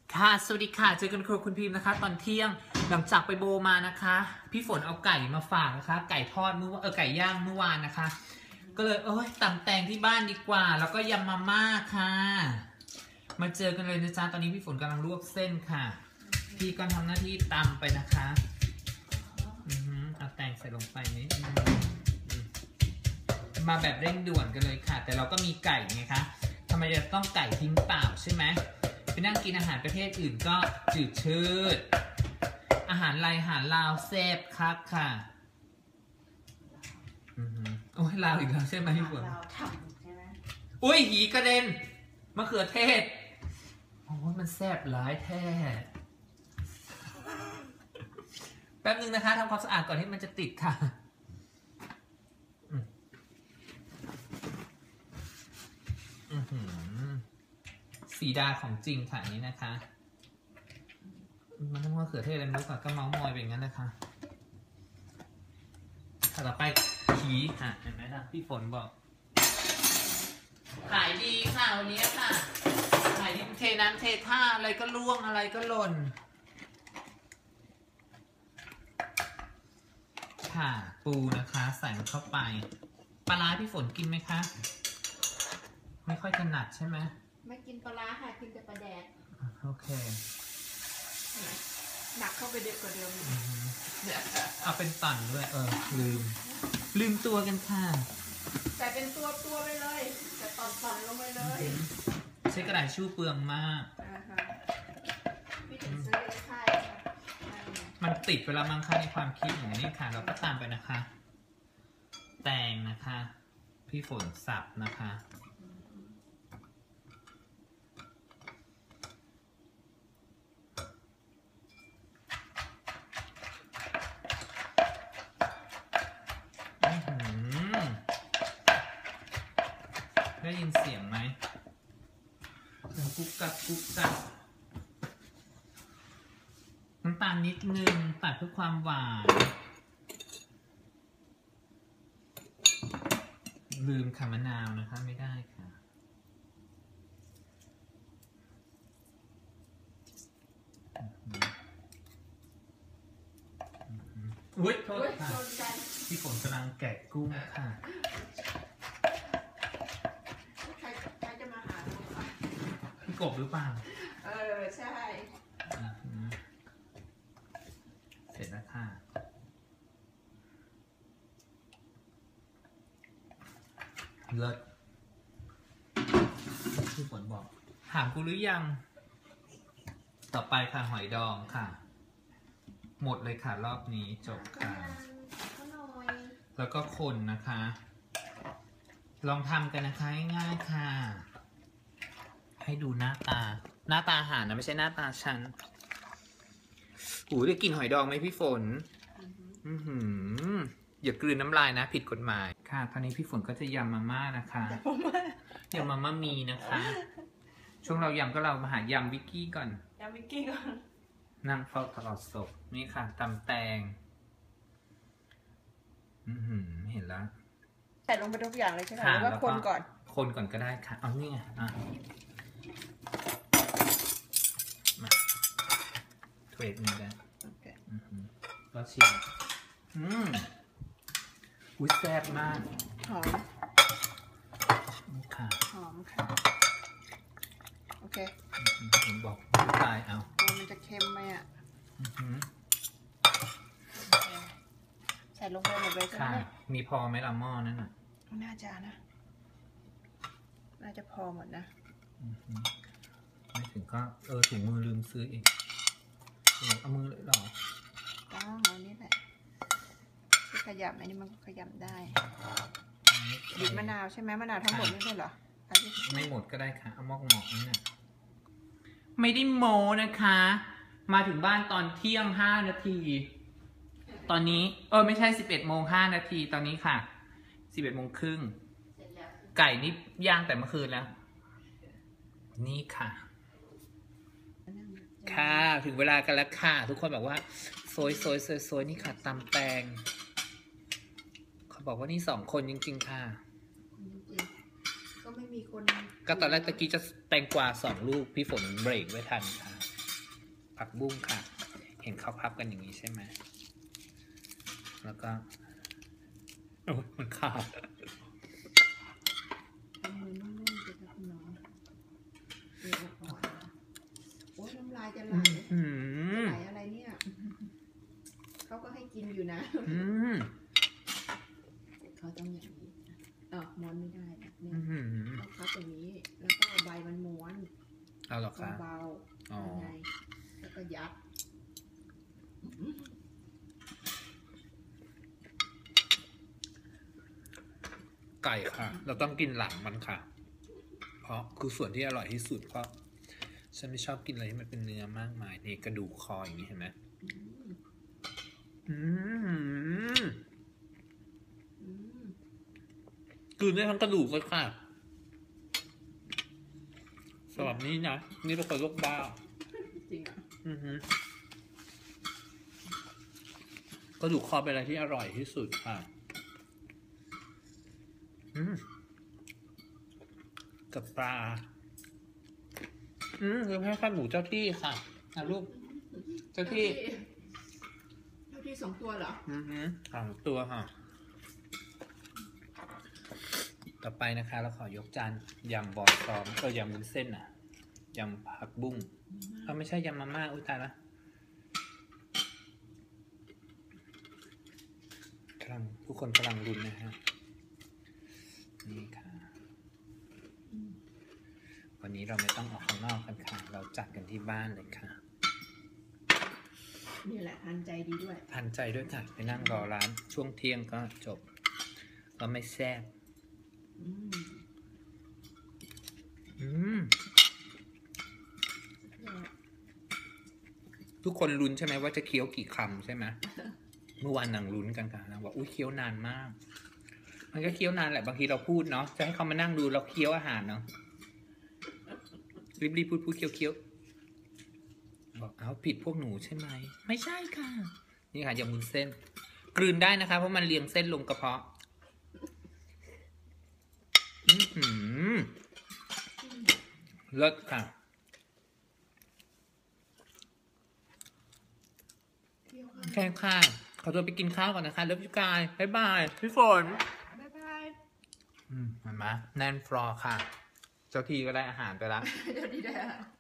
ค่ะสวัสดีค่ะเจอกันครัวคุณพิมพ์นะคะตอนเที่ยงหลังจากไปโบมานะคะพี่ฝนเอาไก่มาฝากนะคะไก่ทอดไก่ย่างเมื่อวานนะคะก็เลยตำแตงที่บ้านดีกว่าแล้วก็ยำมาม่าค่ะมาเจอกันเลยนะจ๊ะตอนนี้พี่ฝนกำลังลวกเส้นค่ะพี่ก็ทำหน้าที่ตำไปนะคะเอาแตงใส่ลงไปนิดนึงมาแบบเร่งด่วนกันเลยค่ะแต่เราก็มีไก่ไงคะทำไมจะต้องไก่ทิ้งเปล่าใช่ไหมไปนั่งกินอาหารประเทศอื่นก็จืดชืดอาหารไทยอาหารลาวแซ่บครับค่ะโอ้ยลาวอีกแล้วใช่ไหมพี่ฝนลาวทำใช่ไหมอุ้ยหีกระเด็นมะเขือเทศโอ้ยมันแซ่บหลายแท้แป๊บนึงนะคะทำความสะอาดก่อนที่มันจะติดค่ะสีดาของจริงค่ะนี้นะคะมันต้องมะเขือเทศอะไรไม่รู้ค่ะก็เมาส์มอยเป็นงั้นนะคะต่อไปขีเห็นไหมล่ะพี่ฝนบอกขายดีค่ะวันนี้ค่ะขายดีเทน้ำเทท่าอะไรก็ล่วงอะไรก็หล่นค่ะปูนะคะใส่เข้าไปปลาร้าพี่ฝนกินไหมคะไม่ค่อยถนัดใช่ไหมไม่กินปลาร้าค่ะกินแต่ปลาแดดโอเคหนักเข้าไปเด็กกว่าเดิมเอาเป็นต่อนด้วยลืมตัวกันค่ะแต่เป็นตัวไปเลยแต่ตอนลงไปเลยใช้กระดาษชู่เปลืองมากพี่ถึงซื้อในค่ายมันติดเวลามังค่าในความคิดอย่างนี้ค่ะเราก็ตามไปนะคะแตงนะคะพี่ฝนสับนะคะได้ยินเสียงไหมกุ๊กกักกุ๊กกักน้ำตาลนิดนึงตัดเพื่อความหวานลืมค่ะมะนาวนะคะไม่ได้ค่ะอุ๊ยโทษค่ะพี่ฝนกำลังแกะกุ้งค่ะพี่กบหรือเปล่าใช่เสร็จแล้วค่ะเลิศพี่ฝนบอกถามกูหรือยังต่อไปค่ะหอยดองค่ะหมดเลยค่ะรอบนี้จบค่ะแล้วก็คนนะคะลองทำกันนะคะง่ายๆค่ะให้ดูหน้าตาอาหารนะไม่ใช่หน้าตาฉันได้กินหอยดองไหมพี่ฝนอย่ากลืนน้ำลายนะผิดกฎหมายค่ะตอนนี้พี่ฝนก็จะยำมาม่านะคะยำมาม่ามีนะคะช่วงเรายำก็เรามาหายำวิกกี้ก่อนนั่งเฝ้าตลอดศพนี่ค่ะตำแตงเห็นแล้วใส่ลงไปทุกอย่างเลยใช่ไหมหรือว่าคนก่อนก็ได้ค่ะเอานี่ไงมาเทรดนี่ได้ก็ชิมอุ้ยแซ่บมากหอมค่ะหอมค่ะโอเคผมบอกตายเอามันจะเค็มไหมอ่ะใส่ลงไปหมดเลยใช่ไหมมีพอไหมละหม้อนั่นน่ะน่าจะพอหมดนะไม่ถึงก็ถุงมือลืมซื้ออีกเอามือเลยหรอเอานี้แหละที่ขยำอันนี้มันก็ขยำได้บีบมะนาวใช่ไหมมะนาวทั้งหมดไม่ใช่เหรอไม่หมดก็ได้ค่ะเอาหม้อหมอกนี่นะไม่ได้โม้นะคะมาถึงบ้านตอนเที่ยง5 นาทีตอนนี้ไม่ใช่11:05 นาทีตอนนี้ค่ะ11:30ไก่นี่ย่างแต่เมื่อคืนแล้วนี่ค่ะค่ะถึงเวลากันแล้วค่ะทุกคนบอกว่าโซยนี่ค่ะตำแตงเขาบอกว่านี่2 คนจริงๆค่ะก็ไม่มีคนก็ตอนแรกตะกี้จะแตงกวา2 ลูกพี่ฝนเบรกไว้ทันค่ะผักบุ้งค่ะ เห็นเขาพับกันอย่างนี้ใช่ไหมแล้วก็โอ้ยมันขาดมือนุ่มๆจะกับคุณน้องเดี๋ยวอ่อนโอ้น้ำลายจะไหลไหลอะไรเนี่ยเขาก็ให้กินอยู่นะเขาต้องอย่างนี้ม้วนไม่ได้นะเนี่ยต้องพับอย่างนี้แล้วก็เอาใบมันม้วนเอาหรอคะเบาๆยังไงแล้วก็ยัดไก่ค่ะ เราต้องกินหลังมันค่ะ เพราะคือส่วนที่อร่อยที่สุดเพราะฉันไม่ชอบกินอะไรที่มันเป็นเนื้อมากมายนี่กระดูกคออย่างนี้เห็นไหมกลืนได้ทั้งกระดูกเลยค่ะสำหรับนี้นะนี่เป็นคนโรคบ้าจริงอ่ะกระดูกคอเป็นอะไรที่อร่อยที่สุดค่ะกับปลาคือแค่ข้าวหมูเจ้าที่ค่ะลูกเจ้าที่ 2 ตัวเหรอ 2 ตัวค่ะต่อไปนะคะเราขอยกจานยำบอลซอมก็ยำวุ้นเส้นยำผักบุ้งไม่ใช่ยำมาม่าอุ้ยตายละทุกคนกำลังลุ้นนะฮะนี่ค่ะวันนี้เราไม่ต้องออกข้างนอกกันค่ะเราจัดกันที่บ้านเลยค่ะนี่แหละทันใจดีด้วยทันใจด้วยค่ะไปนั่งรอร้านช่วงเที่ยงก็จบก็ไม่แซ่บทุกคนลุ้นใช่ไหมว่าจะเคี้ยวกี่คำใช่ไหมเมื่อวานนั่งลุ้นกันค่ะนะว่าอุ้ยเคี้ยวนานมากมันก็เคี้ยวนานแหละบางทีเราพูดเนาะจะให้เขามานั่งดูเราเคี้ยวอาหารเนาะรีบพูดเคี้ยวบอกเอาผิดพวกหนูใช่ไหมไม่ใช่ค่ะนี่ค่ะยำวุ้นเส้นกลืนได้นะคะเพราะมันเลียงเส้นลงกระเพาะเลิศค่ะแค่ค่ะขอตัวไปกินข้าวก่อนนะคะเลิฟพี่กายบ๊ายบายพี่ฝนบ๊ายบายเห็นไหมแน่นฟลอร์ค่ะเจ้าที่ก็ได้อาหารไปแล้วเจ้าที่ได้